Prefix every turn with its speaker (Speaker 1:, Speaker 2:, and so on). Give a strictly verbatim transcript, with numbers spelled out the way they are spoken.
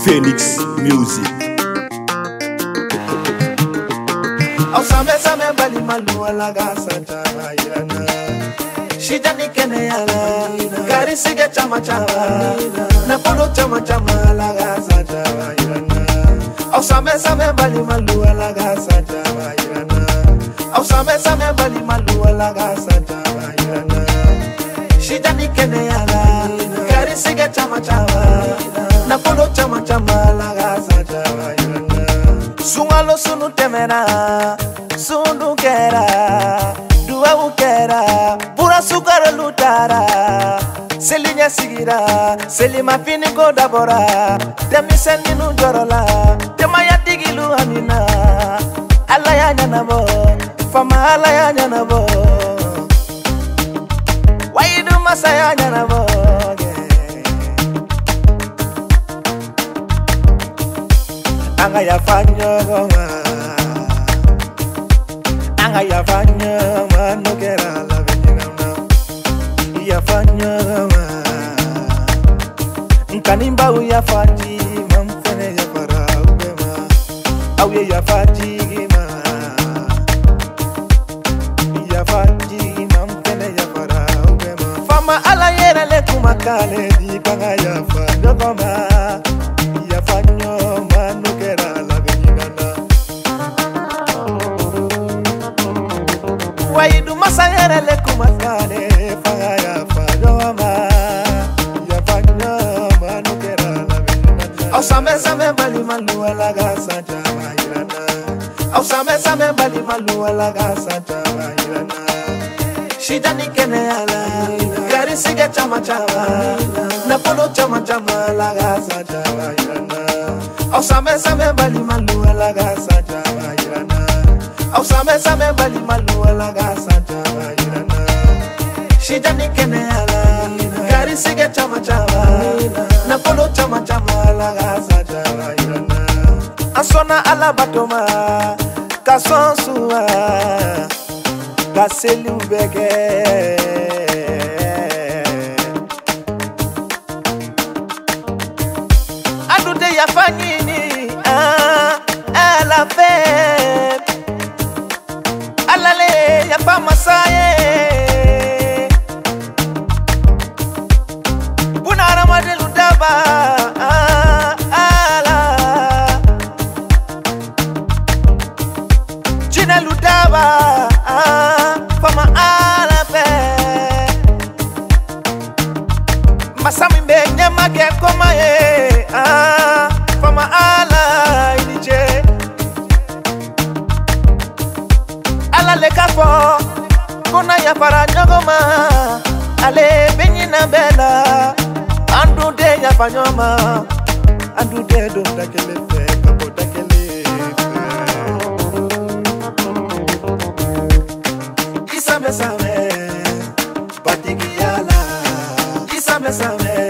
Speaker 1: Phoenix Music.
Speaker 2: Ausame same bali malu alaga santa irana. Shijani kene yala, gari sige chama chama, na polo chama chama alaga santa irana. Ausame same bali malu alaga santa irana. Ausame same bali malu alaga santa irana. Shijani kene yala, gari sige chama chama, na polo chama chama alaga santa irana. Sungalo sunu temera, sunu kera, dua ukera, pura sukara lutara, selinya sigira, selima fini kodabora, demi seninu jorola, demaya digilu amina, alaya nyanabo, fama alaya nyanabo, waidu masaya nyanabo. Anga ya fanyo goma, anga ya fanyo mano kera la venina, ya fanyo goma, nkanimba uya fanji mamfene ya para ubema, auye ya fanji ma, ya fanji mamfene ya para ubema. Fama ala yera le kumakale di kanga ya fanyo goma, ya fanyo mano kera la venina. Waidu masayere le kumakale fanga ya fanyo ama, ya fanyo mano kera la venina. Ausame same bali malu alaga santa irana. Ausame same bali malu alaga santa irana. Shijani kene ala, gari sige chama chama, na polo chama chama alaga santa irana. Ausame same bali malu alaga santa irana. Ausame same bali malu alaga santa irana. Shijani kene ala, gari sige chama chama, na polo chama chama alaga santa irana. Asona ala batoma, kasonsua, kaseli ubeke. Adude ya fanyini, ah, ala fe, ala le ya pa masaye. Bunara madelu daba, ah, ala, chine ludaba, ah, fama ala fe. Masami mbenye make koma ye, ah, fama ala inije. Ala le kafo, kona ya para nyogoma, ale benyi na bela, andu de ya fanyoma, andu de do dakele fe, kapo dakele fe. Kisame same, patiki yala, kisame same.